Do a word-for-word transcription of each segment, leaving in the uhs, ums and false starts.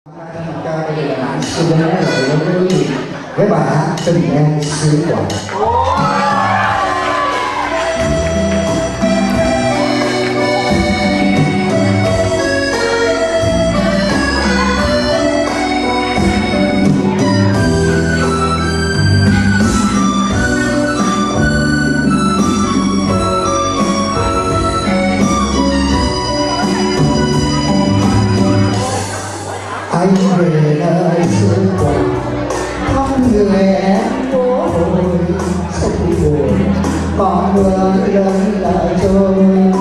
Ca bây giờ là xin đến là đến với với bài hát Tình Em Xứ Quảng. Anh về nơi xứ Quảng thăm người em phố hồi sông buồn còn mưa lớn lại trôi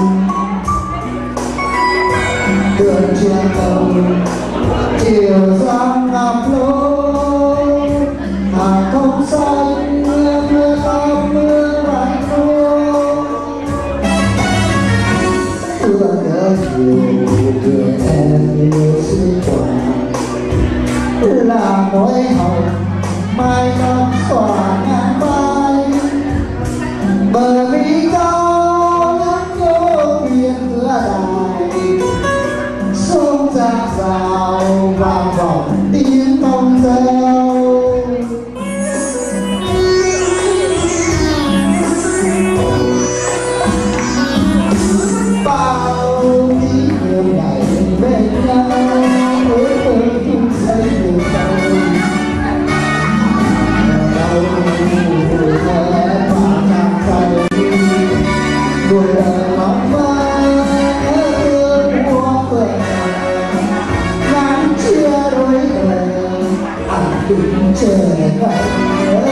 đường trên cầu chiều giăng ngập lối hàng không xanh mưa mưa tóc mưa vàng khô ưa nhớ nhiều người em yêu xứ Quảng là mối hồng mai non xòa ngang vai bờ mi cao nước nhô biển cửa đài sông giang rào vang vọng tiếng thông reo bao kỷ niệm ngày bên nhau ước mơ chung xây đường đời đôi lời mong mơ thương mua phượng ngắn chia đôi đời anh đứng chờ ngày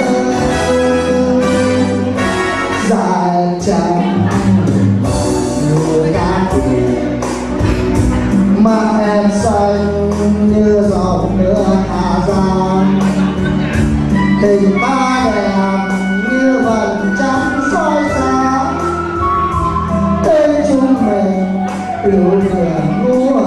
dài chẳng người ta tiền mà em xanh như dòng nước Hà Giang tình ta đẹp như vầng trăng soi sáng tên chúng mình yêu thương